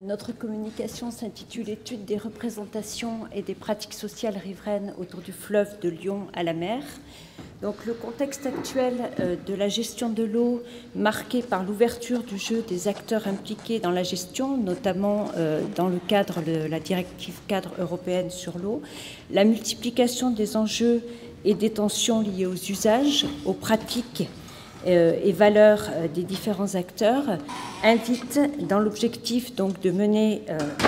Notre communication s'intitule « Étude des représentations et des pratiques sociales riveraines autour du fleuve de Lyon à la mer ». Donc, le contexte actuel de la gestion de l'eau, marqué par l'ouverture du jeu des acteurs impliqués dans la gestion, notamment dans le cadre de la directive cadre européenne sur l'eau, la multiplication des enjeux et des tensions liées aux usages, aux pratiques et valeurs des différents acteurs, invite dans l'objectif donc de mener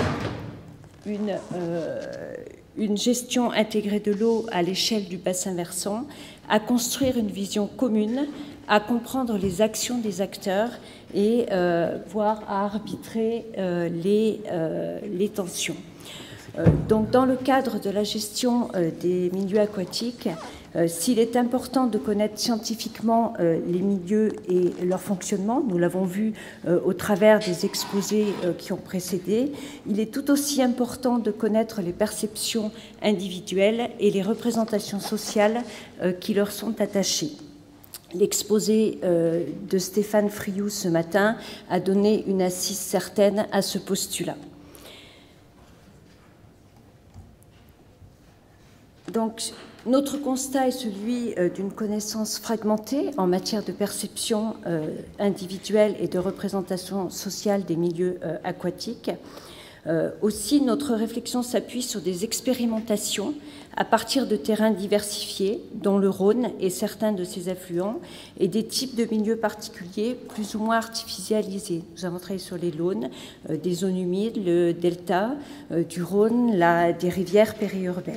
une gestion intégrée de l'eau à l'échelle du bassin versant, à construire une vision commune, à comprendre les actions des acteurs et voire à arbitrer les tensions. Donc, dans le cadre de la gestion des milieux aquatiques, s'il est important de connaître scientifiquement les milieux et leur fonctionnement, nous l'avons vu au travers des exposés qui ont précédé, il est tout aussi important de connaître les perceptions individuelles et les représentations sociales qui leur sont attachées. L'exposé de Stéphane Friou ce matin a donné une assise certaine à ce postulat. Donc, notre constat est celui d'une connaissance fragmentée en matière de perception individuelle et de représentation sociale des milieux aquatiques. Aussi, notre réflexion s'appuie sur des expérimentations à partir de terrains diversifiés, dont le Rhône et certains de ses affluents, et des types de milieux particuliers plus ou moins artificialisés. Nous avons travaillé sur les Launes, des zones humides, le delta du Rhône, des rivières périurbaines.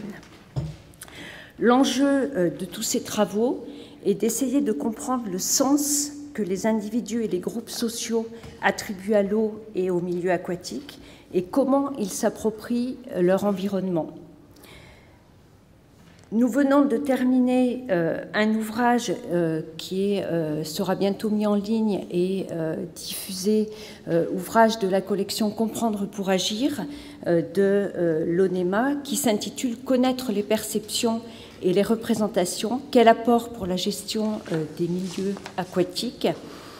L'enjeu de tous ces travaux est d'essayer de comprendre le sens que les individus et les groupes sociaux attribuent à l'eau et au milieu aquatique et comment ils s'approprient leur environnement. Nous venons de terminer un ouvrage qui sera bientôt mis en ligne et diffusé, ouvrage de la collection Comprendre pour agir de l'ONEMA, qui s'intitule « Connaître les perceptions et les représentations, quel apport pour la gestion des milieux aquatiques ».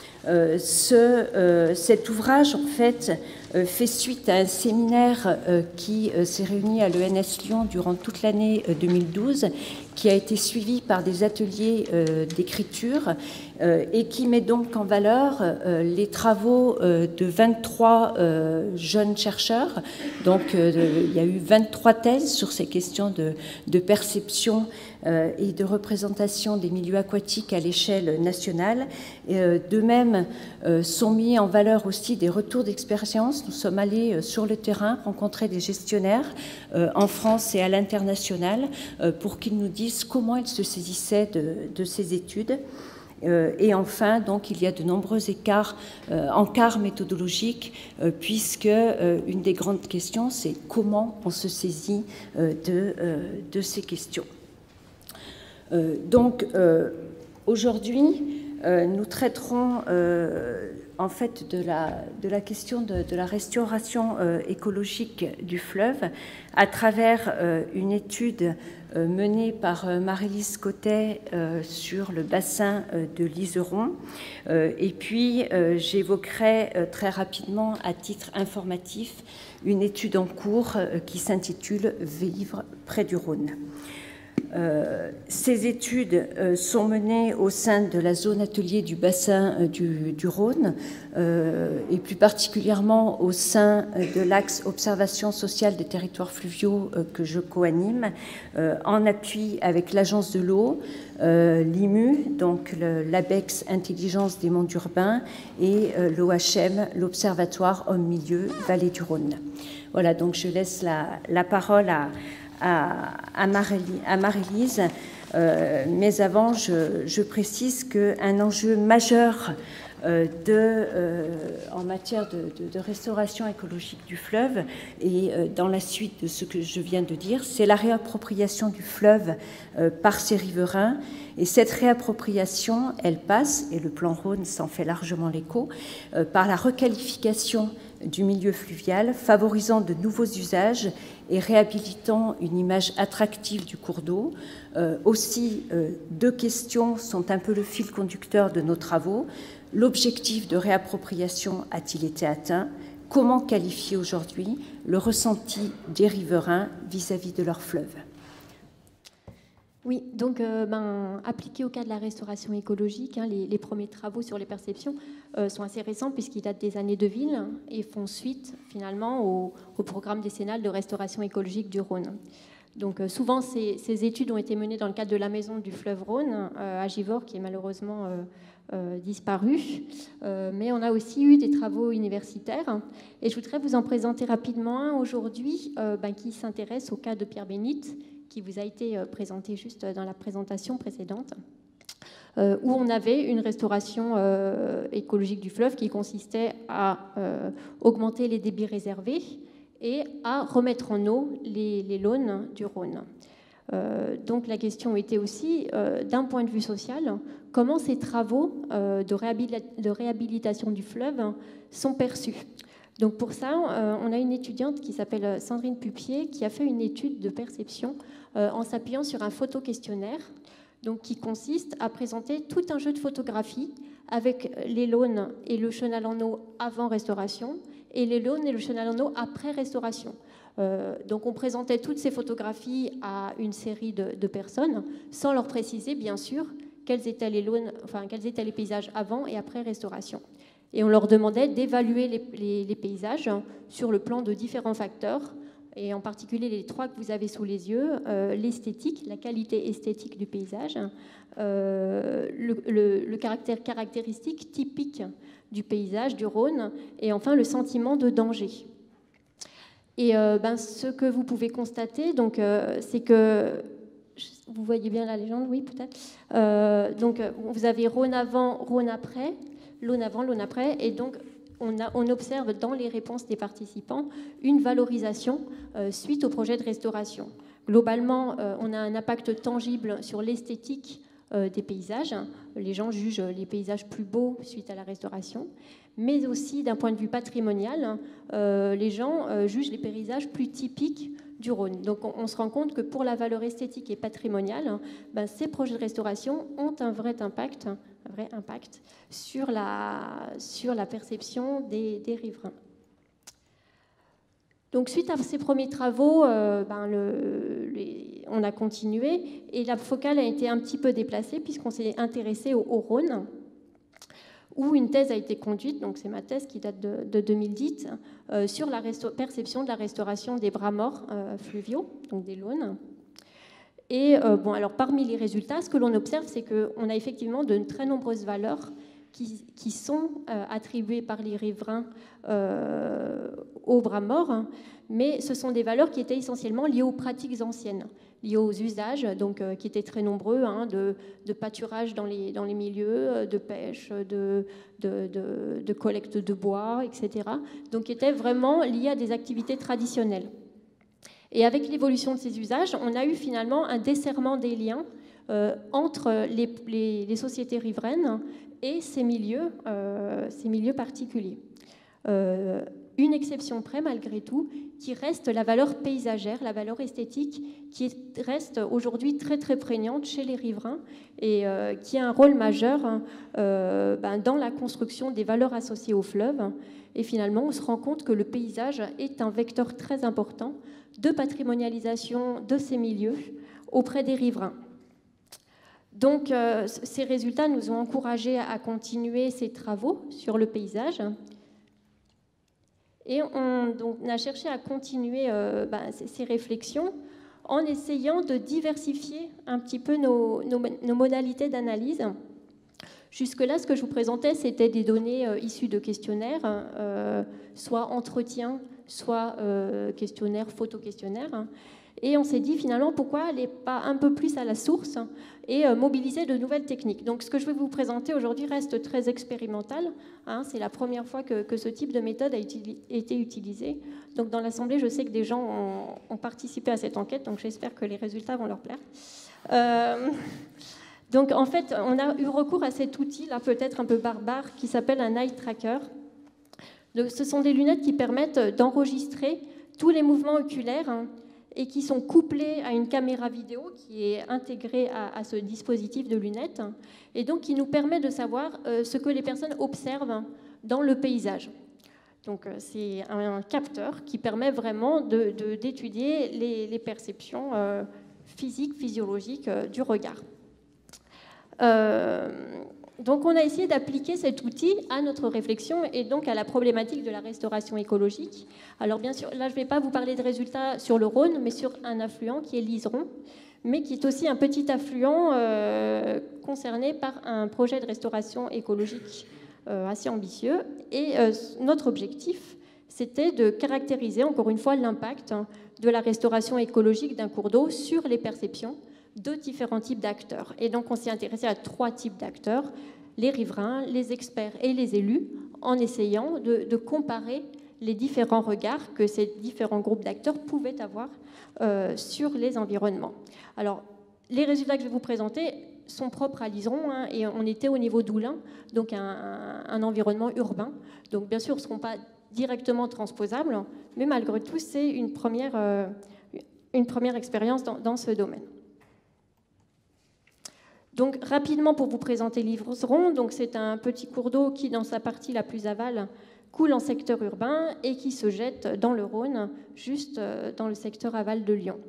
Cet ouvrage, en fait, fait suite à un séminaire qui s'est réuni à l'ENS Lyon durant toute l'année 2012, qui a été suivi par des ateliers d'écriture et qui met donc en valeur les travaux de 23 jeunes chercheurs. Donc, il y a eu 23 thèses sur ces questions de perception et de représentation des milieux aquatiques à l'échelle nationale. De même, sont mis en valeur aussi des retours d'expérience. Nous sommes allés sur le terrain rencontrer des gestionnaires en France et à l'international pour qu'ils nous disent comment ils se saisissaient de ces études. Et enfin, donc, il y a de nombreux encarts méthodologiques, puisque une des grandes questions, c'est comment on se saisit de ces questions. Donc, aujourd'hui, nous traiterons en fait de la question de la restauration écologique du fleuve à travers une étude menée par Marie-Lise Cotet sur le bassin de l'Iseron. Et puis, j'évoquerai très rapidement, à titre informatif, une étude en cours qui s'intitule « Vivre près du Rhône ». Ces études sont menées au sein de la zone atelier du bassin du Rhône et plus particulièrement au sein de l'axe observation sociale des territoires fluviaux que je co-anime en appui avec l'Agence de l'eau, l'IMU, donc l'ABEX Intelligence des mondes urbains, et l'OHM, l'Observatoire Homme-Milieu Vallée du Rhône. Voilà, donc je laisse la parole à Marie-Lise, mais avant, je précise qu'un enjeu majeur en matière de restauration écologique du fleuve et dans la suite de ce que je viens de dire, c'est la réappropriation du fleuve par ses riverains. Et cette réappropriation, elle passe, et le plan Rhône s'en fait largement l'écho, par la requalification du milieu fluvial, favorisant de nouveaux usages et réhabilitant une image attractive du cours d'eau. Aussi, deux questions sont un peu le fil conducteur de nos travaux. L'objectif de réappropriation a-t-il été atteint ? comment qualifier aujourd'hui le ressenti des riverains vis-à-vis de leur fleuve? Oui, donc appliqué au cas de la restauration écologique, les premiers travaux sur les perceptions sont assez récents puisqu'ils datent des années 2000 et font suite finalement au programme décennal de restauration écologique du Rhône. Donc souvent ces études ont été menées dans le cadre de la maison du fleuve Rhône à Givors, qui est malheureusement disparu, mais on a aussi eu des travaux universitaires et je voudrais vous en présenter rapidement un aujourd'hui qui s'intéresse au cas de Pierre Bénite, qui vous a été présenté juste dans la présentation précédente, où on avait une restauration écologique du fleuve qui consistait à augmenter les débits réservés et à remettre en eau les launes du Rhône. Donc la question était aussi, d'un point de vue social, comment ces travaux de réhabilitation du fleuve sont perçus. Donc pour ça, on a une étudiante qui s'appelle Sandrine Pupier qui a fait une étude de perception en s'appuyant sur un photoquestionnaire, donc qui consiste à présenter tout un jeu de photographies avec les launes et le chenal en eau avant restauration et les launes et le chenal en eau après restauration. Donc on présentait toutes ces photographies à une série de personnes sans leur préciser bien sûr quels étaient les launes, quels étaient les paysages avant et après restauration. Et on leur demandait d'évaluer les paysages sur le plan de différents facteurs, et en particulier les trois que vous avez sous les yeux, l'esthétique, la qualité esthétique du paysage, le caractère caractéristique typique du paysage du Rhône, et enfin le sentiment de danger. Et ce que vous pouvez constater, donc, c'est que vous voyez bien la légende, oui peut-être. Donc vous avez Rhône avant, Rhône après, l'aune avant, l'aune après, et donc on observe dans les réponses des participants une valorisation suite au projet de restauration. Globalement, on a un impact tangible sur l'esthétique des paysages. Les gens jugent les paysages plus beaux suite à la restauration, mais aussi d'un point de vue patrimonial, les gens jugent les paysages plus typiques du Rhône. Donc on se rend compte que pour la valeur esthétique et patrimoniale, ces projets de restauration ont un vrai impact sur la perception des riverains. Donc suite à ces premiers travaux, on a continué et la focale a été un petit peu déplacée puisqu'on s'est intéressé au Rhône, où une thèse a été conduite, donc c'est ma thèse qui date de 2010, sur la perception de la restauration des bras morts fluviaux, donc des launes. Et alors parmi les résultats, ce que l'on observe, c'est qu'on a effectivement de très nombreuses valeurs qui sont attribuées par les riverains aux bras morts, mais ce sont des valeurs qui étaient essentiellement liées aux pratiques anciennes, liées aux usages, donc qui étaient très nombreux, de pâturage dans les milieux, de pêche, de collecte de bois, etc. Donc qui étaient vraiment liés à des activités traditionnelles. Et avec l'évolution de ces usages, on a eu finalement un desserrement des liens entre les sociétés riveraines et ces milieux particuliers. Une exception près, malgré tout, qui reste la valeur paysagère, la valeur esthétique, qui reste aujourd'hui très très prégnante chez les riverains et qui a un rôle majeur dans la construction des valeurs associées au fleuve. Et finalement, on se rend compte que le paysage est un vecteur très important de patrimonialisation de ces milieux auprès des riverains. Donc, ces résultats nous ont encouragés à continuer ces travaux sur le paysage. Et on a cherché à continuer ces réflexions en essayant de diversifier un petit peu nos modalités d'analyse. Jusque-là, ce que je vous présentais, c'était des données issues de questionnaires, soit entretien, soit questionnaire, photo-questionnaire. Et on s'est dit finalement pourquoi aller pas un peu plus à la source et mobiliser de nouvelles techniques. Donc ce que je vais vous présenter aujourd'hui reste très expérimental. C'est la première fois que ce type de méthode a été utilisé. Donc dans l'Assemblée, je sais que des gens ont participé à cette enquête, donc j'espère que les résultats vont leur plaire. Donc en fait, on a eu recours à cet outil, là peut-être un peu barbare, qui s'appelle un eye tracker. Donc, ce sont des lunettes qui permettent d'enregistrer tous les mouvements oculaires et qui sont couplés à une caméra vidéo qui est intégrée à ce dispositif de lunettes et donc qui nous permet de savoir ce que les personnes observent dans le paysage. Donc c'est un capteur qui permet vraiment d'étudier les perceptions physiques, physiologiques du regard. Donc on a essayé d'appliquer cet outil à notre réflexion et donc à la problématique de la restauration écologique. Alors bien sûr, là je ne vais pas vous parler de résultats sur le Rhône, mais sur un affluent qui est l'Iseron, mais qui est aussi un petit affluent concerné par un projet de restauration écologique assez ambitieux. Et notre objectif, c'était de caractériser encore une fois l'impact de la restauration écologique d'un cours d'eau sur les perceptions de différents types d'acteurs. Et donc on s'est intéressé à 3 types d'acteurs, les riverains, les experts et les élus, en essayant de comparer les différents regards que ces différents groupes d'acteurs pouvaient avoir sur les environnements. Alors, les résultats que je vais vous présenter sont propres à l'Iseron, hein, et on était au niveau d'Oulin, donc un environnement urbain. Donc bien sûr, ce ne seront pas directement transposables, mais malgré tout, c'est une première expérience dans ce domaine. Donc rapidement pour vous présenter l'Iseron, donc c'est un petit cours d'eau qui, dans sa partie la plus aval, coule en secteur urbain et qui se jette dans le Rhône, juste dans le secteur aval de Lyon.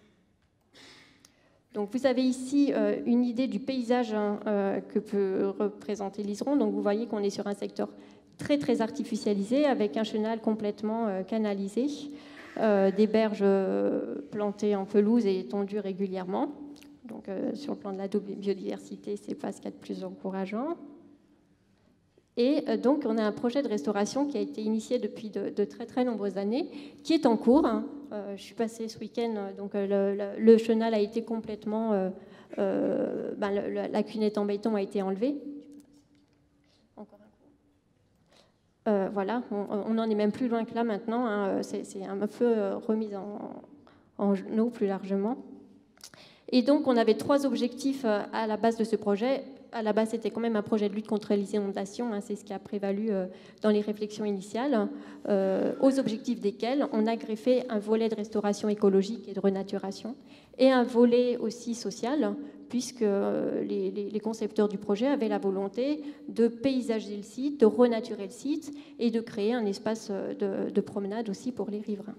Donc vous avez ici une idée du paysage que peut représenter l'Iseron. Donc vous voyez qu'on est sur un secteur très très artificialisé avec un chenal complètement canalisé, des berges plantées en pelouse et tondues régulièrement. Donc, sur le plan de la biodiversité, ce n'est pas ce qu'il y a de plus encourageant. Et donc, on a un projet de restauration qui a été initié depuis de très très nombreuses années, qui est en cours. Je suis passée ce week-end, donc le chenal a été complètement... la cunette en béton a été enlevée. Encore un coup. Voilà, on n'en est même plus loin que là maintenant. Hein. C'est un feu remis en eau plus largement. Et donc, on avait 3 objectifs à la base de ce projet. À la base, c'était quand même un projet de lutte contre les inondations. Hein, c'est ce qui a prévalu dans les réflexions initiales, aux objectifs desquels on a greffé un volet de restauration écologique et de renaturation, et un volet aussi social, puisque les concepteurs du projet avaient la volonté de paysager le site, de renaturer le site, et de créer un espace de promenade aussi pour les riverains.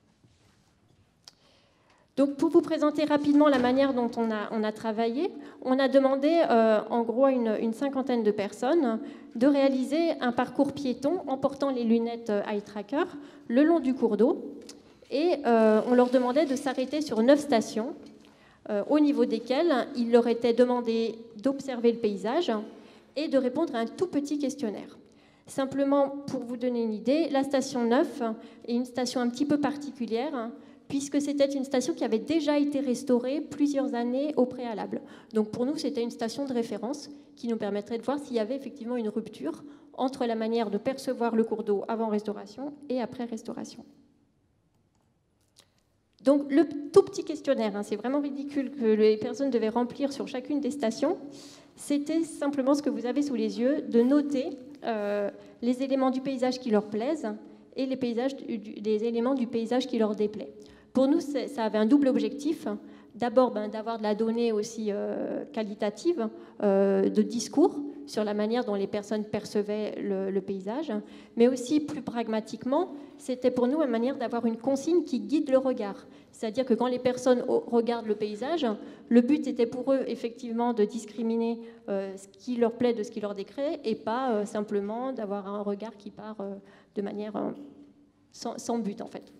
Donc, pour vous présenter rapidement la manière dont on a travaillé, on a demandé en gros à une cinquantaine de personnes de réaliser un parcours piéton en portant les lunettes eye tracker le long du cours d'eau. Et on leur demandait de s'arrêter sur 9 stations, au niveau desquelles il leur était demandé d'observer le paysage et de répondre à un tout petit questionnaire. Simplement, pour vous donner une idée, la station 9 est une station un petit peu particulière, puisque c'était une station qui avait déjà été restaurée plusieurs années au préalable. Donc pour nous, c'était une station de référence qui nous permettrait de voir s'il y avait effectivement une rupture entre la manière de percevoir le cours d'eau avant restauration et après restauration. Donc le tout petit questionnaire, hein, c'est vraiment ridicule que les personnes devaient remplir sur chacune des stations, c'était simplement ce que vous avez sous les yeux, de noter les éléments du paysage qui leur plaisent et les éléments du paysage qui leur déplaît. Pour nous, ça avait un double objectif. D'abord, d'avoir de la donnée aussi qualitative, de discours sur la manière dont les personnes percevaient le paysage, mais aussi plus pragmatiquement, c'était pour nous une manière d'avoir une consigne qui guide le regard. C'est-à-dire que quand les personnes regardent le paysage, le but était pour eux effectivement de discriminer ce qui leur plaît de ce qui leur déplaît, et pas simplement d'avoir un regard qui part de manière sans but en fait.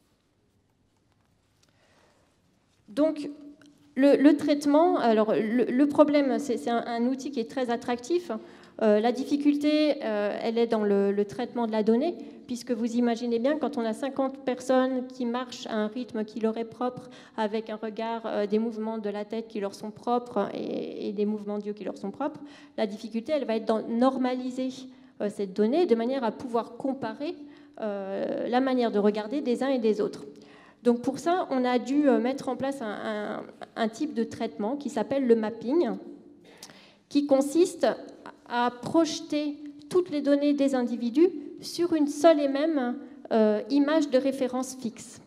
Donc, le traitement, alors le problème, c'est un outil qui est très attractif. La difficulté, elle est dans le traitement de la donnée, puisque vous imaginez bien, quand on a 50 personnes qui marchent à un rythme qui leur est propre, avec un regard, des mouvements de la tête qui leur sont propres et des mouvements d'yeux qui leur sont propres, la difficulté, elle va être dans normaliser cette donnée de manière à pouvoir comparer la manière de regarder des uns et des autres. Donc pour ça, on a dû mettre en place un type de traitement qui s'appelle le mapping, qui consiste à projeter toutes les données des individus sur une seule et même image de référence fixe.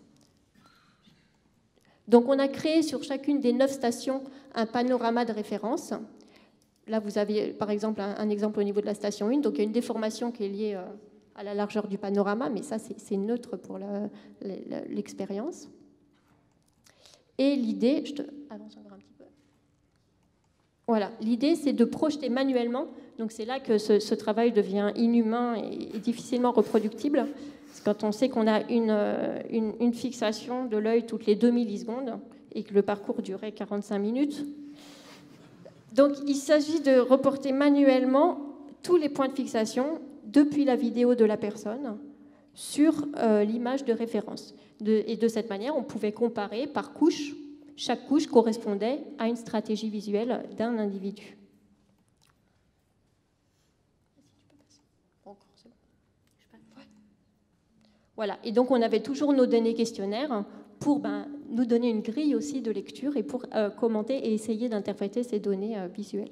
Donc on a créé sur chacune des 9 stations un panorama de référence. Là, vous avez par exemple un exemple au niveau de la station 1, donc il y a une déformation qui est liée à la largeur du panorama, mais ça, c'est neutre pour l'expérience. Et l'idée, je te avance encore un petit peu. Voilà, l'idée, c'est de projeter manuellement. Donc c'est là que ce travail devient inhumain et difficilement reproductible. C'est quand on sait qu'on a une fixation de l'œil toutes les 2 millisecondes et que le parcours durait 45 minutes. Donc il s'agit de reporter manuellement tous les points de fixation depuis la vidéo de la personne sur l'image de référence. Et de cette manière, on pouvait comparer par couche. Chaque couche correspondait à une stratégie visuelle d'un individu. Voilà, et donc on avait toujours nos données questionnaires pour nous donner une grille aussi de lecture et pour commenter et essayer d'interpréter ces données visuelles.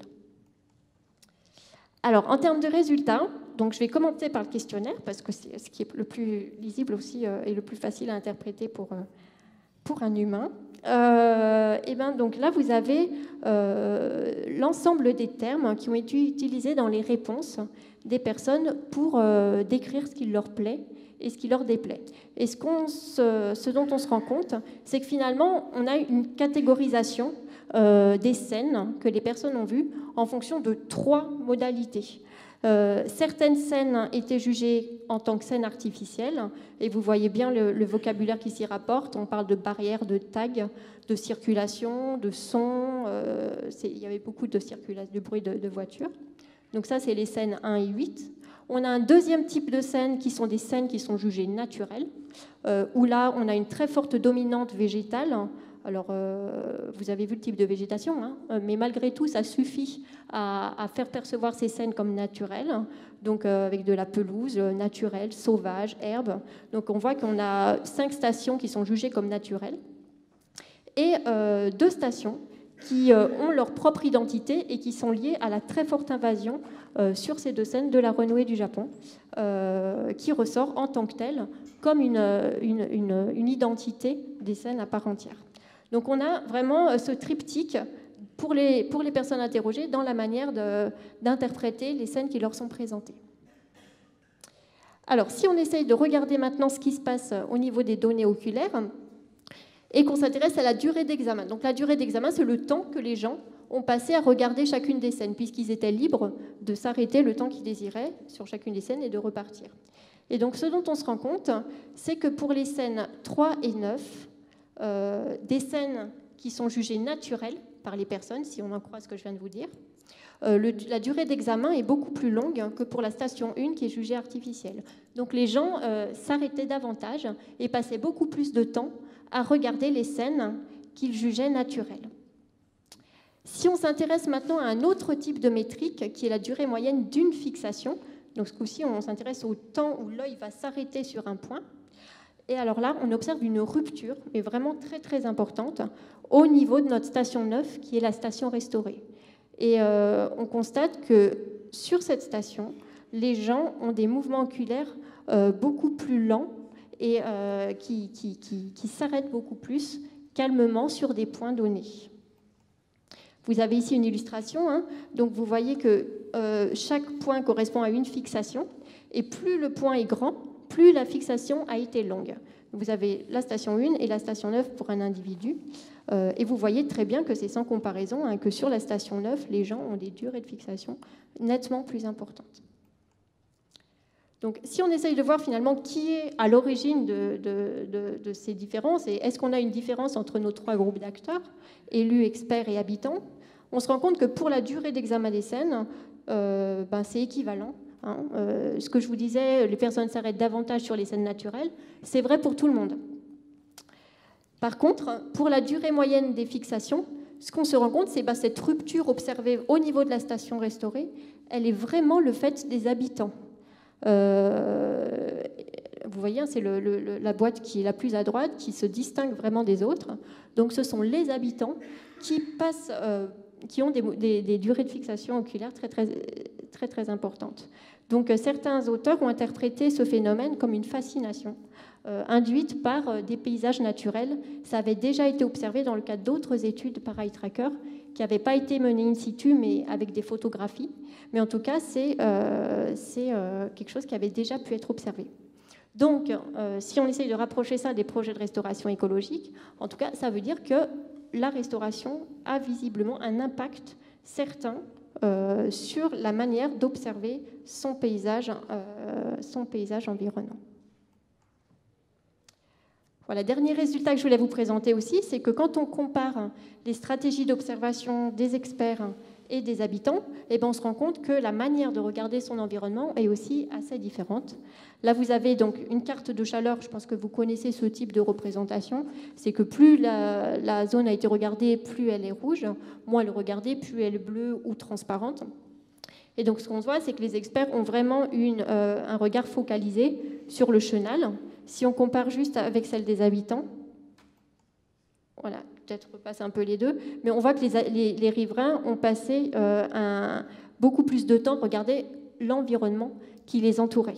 Alors, en termes de résultats, donc je vais commencer par le questionnaire parce que c'est ce qui est le plus lisible aussi et le plus facile à interpréter pour un humain. Et donc là, vous avez l'ensemble des termes qui ont été utilisés dans les réponses des personnes pour décrire ce qui leur plaît et ce qui leur déplaît. Et ce dont on se rend compte, c'est que finalement, on a une catégorisation des scènes que les personnes ont vues en fonction de 3 modalités. Certaines scènes étaient jugées en tant que scènes artificielles, et vous voyez bien le vocabulaire qui s'y rapporte. On parle de barrières, de tags, de circulation, de son. Il y avait beaucoup de bruit de voiture. Donc ça, c'est les scènes 1 et 8. On a un deuxième type de scènes qui sont des scènes qui sont jugées naturelles, où là, on a une très forte dominante végétale. Alors, vous avez vu le type de végétation, hein, mais malgré tout, ça suffit à faire percevoir ces scènes comme naturelles, donc avec de la pelouse naturelle, sauvage, herbe. Donc, on voit qu'on a 5 stations qui sont jugées comme naturelles et 2 stations qui ont leur propre identité et qui sont liées à la très forte invasion sur ces 2 scènes de la renouée du Japon, qui ressort en tant que telle comme une identité des scènes à part entière. Donc on a vraiment ce triptyque pour les personnes interrogées dans la manière d'interpréter les scènes qui leur sont présentées. Alors si on essaye de regarder maintenant ce qui se passe au niveau des données oculaires et qu'on s'intéresse à la durée d'examen. Donc la durée d'examen, c'est le temps que les gens ont passé à regarder chacune des scènes, puisqu'ils étaient libres de s'arrêter le temps qu'ils désiraient sur chacune des scènes et de repartir. Et donc ce dont on se rend compte, c'est que pour les scènes 3 et 9, des scènes qui sont jugées naturelles par les personnes, si on en croit ce que je viens de vous dire, la durée d'examen est beaucoup plus longue que pour la station 1 qui est jugée artificielle. Donc les gens s'arrêtaient davantage et passaient beaucoup plus de temps à regarder les scènes qu'ils jugeaient naturelles. Si on s'intéresse maintenant à un autre type de métrique qui est la durée moyenne d'une fixation, donc ce coup-ci on s'intéresse au temps où l'œil va s'arrêter sur un point. Et alors là, on observe une rupture, mais vraiment très très importante, au niveau de notre station 9, qui est la station restaurée. Et on constate que sur cette station, les gens ont des mouvements oculaires beaucoup plus lents et qui s'arrêtent beaucoup plus calmement sur des points donnés. Vous avez ici une illustration, hein, donc vous voyez que chaque point correspond à une fixation, et plus le point est grand, plus la fixation a été longue. Vous avez la station 1 et la station 9 pour un individu. Et vous voyez très bien que c'est sans comparaison, hein, que sur la station 9, les gens ont des durées de fixation nettement plus importantes. Donc, si on essaye de voir finalement qui est à l'origine de ces différences, et est-ce qu'on a une différence entre nos 3 groupes d'acteurs, élus, experts et habitants, on se rend compte que pour la durée d'examen des scènes, c'est équivalent. Ce que je vous disais, les personnes s'arrêtent davantage sur les scènes naturelles, c'est vrai pour tout le monde. Par contre, pour la durée moyenne des fixations, ce qu'on se rend compte, c'est cette rupture observée au niveau de la station restaurée, elle est vraiment le fait des habitants. Vous voyez, c'est la boîte qui est la plus à droite, qui se distingue vraiment des autres. Donc ce sont les habitants qui ont des durées de fixation oculaire très, très, très, très importantes. Donc certains auteurs ont interprété ce phénomène comme une fascination induite par des paysages naturels. Ça avait déjà été observé dans le cadre d'autres études par eye tracker qui n'avait pas été mené in situ, mais avec des photographies. Mais en tout cas, c'est quelque chose qui avait déjà pu être observé. Donc, si on essaye de rapprocher ça des projets de restauration écologique, en tout cas, ça veut dire que la restauration a visiblement un impact certain sur la manière d'observer son paysage environnant. Voilà, dernier résultat que je voulais vous présenter aussi, c'est que quand on compare les stratégies d'observation des experts et des habitants, eh bien, on se rend compte que la manière de regarder son environnement est aussi assez différente. Là, vous avez donc une carte de chaleur, je pense que vous connaissez ce type de représentation, c'est que plus la zone a été regardée, plus elle est rouge, moins elle est regardée, plus elle est bleue ou transparente. Et donc, ce qu'on voit, c'est que les experts ont vraiment un regard focalisé sur le chenal. Si on compare juste avec celle des habitants, voilà, peut-être repasser un peu les deux, mais on voit que les riverains ont passé beaucoup plus de temps à regarder l'environnement qui les entourait.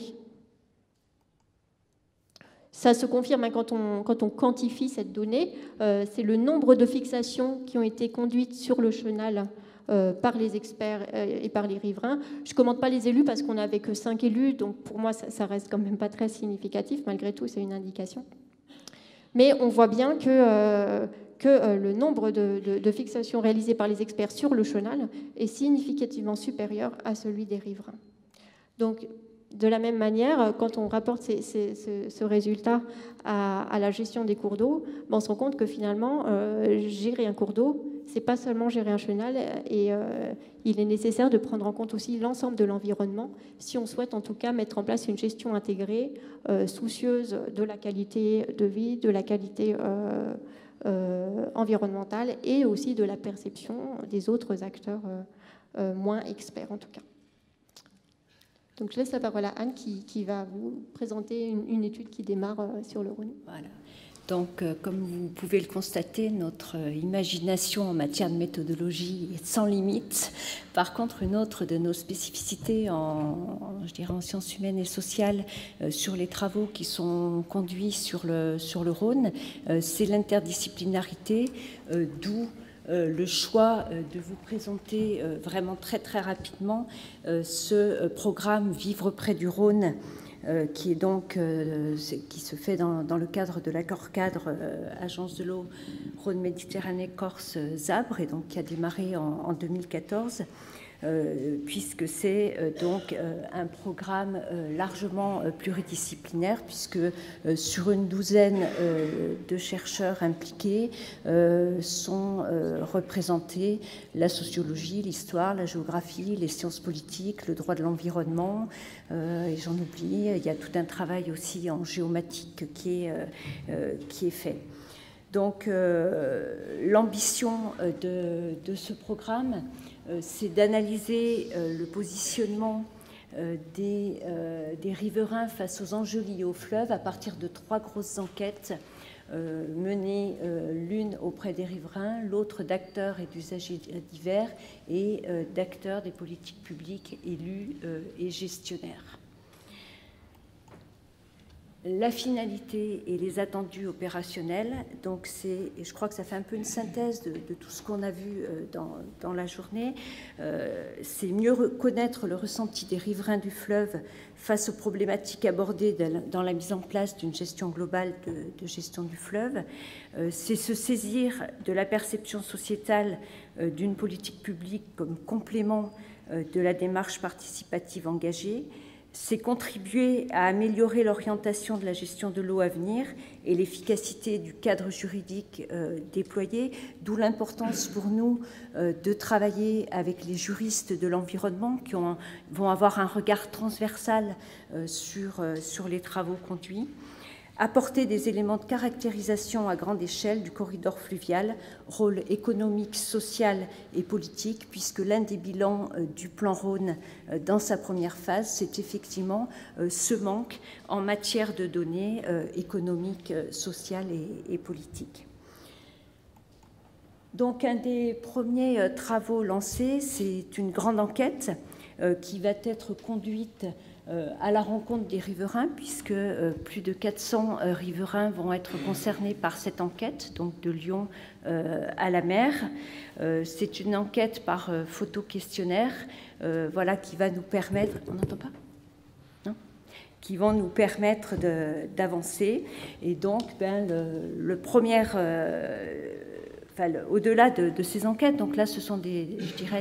Ça se confirme quand on quantifie cette donnée. C'est le nombre de fixations qui ont été conduites sur le chenal par les experts et par les riverains. Je ne commente pas les élus parce qu'on n'avait que 5 élus, donc pour moi, ça reste quand même pas très significatif. Malgré tout, c'est une indication. Mais on voit bien que le nombre de fixations réalisées par les experts sur le chenal est significativement supérieur à celui des riverains. Donc, de la même manière, quand on rapporte ce résultat à la gestion des cours d'eau, on se rend compte que finalement, gérer un cours d'eau, c'est pas seulement gérer un chenal, et il est nécessaire de prendre en compte aussi l'ensemble de l'environnement, si on souhaite en tout cas mettre en place une gestion intégrée, soucieuse de la qualité de vie, de la qualité environnementale, et aussi de la perception des autres acteurs moins experts en tout cas. Donc, je laisse la parole à Anne qui va vous présenter une étude qui démarre sur le Rhône. Voilà. Donc, comme vous pouvez le constater, notre imagination en matière de méthodologie est sans limite. Par contre, une autre de nos spécificités je dirais en sciences humaines et sociales sur les travaux qui sont conduits sur le Rhône, c'est l'interdisciplinarité, d'où le choix de vous présenter vraiment très très rapidement ce programme Vivre près du Rhône, qui est donc qui se fait dans le cadre de l'accord cadre Agence de l'eau Rhône-Méditerranée Corse Zabre, et donc qui a démarré en 2014. Puisque c'est donc un programme largement pluridisciplinaire, puisque sur une douzaine de chercheurs impliqués sont représentés la sociologie, l'histoire, la géographie, les sciences politiques, le droit de l'environnement, et j'en oublie, il y a tout un travail aussi en géomatique qui est fait. Donc l'ambition de ce programme, c'est d'analyser le positionnement des riverains face aux enjeux liés au fleuve à partir de 3 grosses enquêtes menées l'une auprès des riverains, l'autre d'acteurs et d'usagers divers, et d'acteurs des politiques publiques, élus et gestionnaires. La finalité et les attendus opérationnels, donc je crois que ça fait un peu une synthèse de tout ce qu'on a vu dans la journée, c'est mieux connaître le ressenti des riverains du fleuve face aux problématiques abordées dans la mise en place d'une gestion globale de gestion du fleuve, c'est se saisir de la perception sociétale d'une politique publique comme complément de la démarche participative engagée, c'est contribuer à améliorer l'orientation de la gestion de l'eau à venir et l'efficacité du cadre juridique déployé, d'où l'importance pour nous de travailler avec les juristes de l'environnement qui vont avoir un regard transversal sur les travaux conduits. Apporter des éléments de caractérisation à grande échelle du corridor fluvial, rôle économique, social et politique, puisque l'un des bilans du plan Rhône dans sa première phase, c'est effectivement ce manque en matière de données économiques, sociales et politiques. Donc, un des premiers travaux lancés, c'est une grande enquête qui va être conduite à la rencontre des riverains, puisque plus de 400 riverains vont être concernés par cette enquête, donc de Lyon à la mer. C'est une enquête par photo-questionnaire, voilà, qui va nous permettre... On n'entend pas ? Non ? Qui vont nous permettre d'avancer. Et donc, le premier... au-delà de ces enquêtes, donc là, ce sont je dirais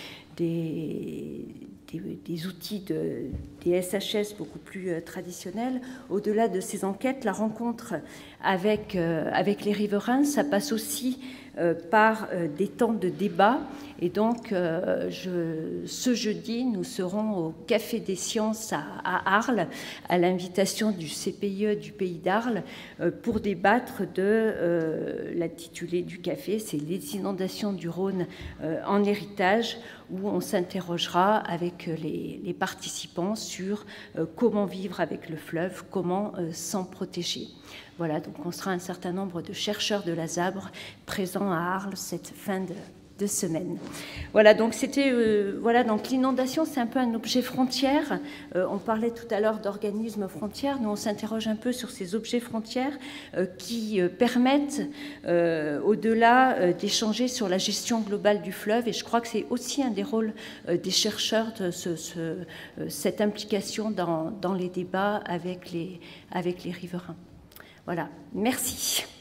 des outils des SHS beaucoup plus traditionnels. Au-delà de ces enquêtes, la rencontre avec les riverains, ça passe aussi par des temps de débat. Et donc, ce jeudi, nous serons au Café des Sciences à Arles, à l'invitation du CPIE du Pays d'Arles, pour débattre de l'intitulé du café, c'est « Les inondations du Rhône en héritage », où on s'interrogera avec les participants sur comment vivre avec le fleuve, comment s'en protéger. Voilà, donc on sera un certain nombre de chercheurs de la ZABRE présents à Arles cette fin de semaine. Voilà, donc c'était voilà, donc l'inondation, c'est un peu un objet frontière. On parlait tout à l'heure d'organismes frontières. Nous, on s'interroge un peu sur ces objets frontières qui permettent, au-delà, d'échanger sur la gestion globale du fleuve. Et je crois que c'est aussi un des rôles des chercheurs, cette implication dans les débats avec les riverains. Voilà, merci.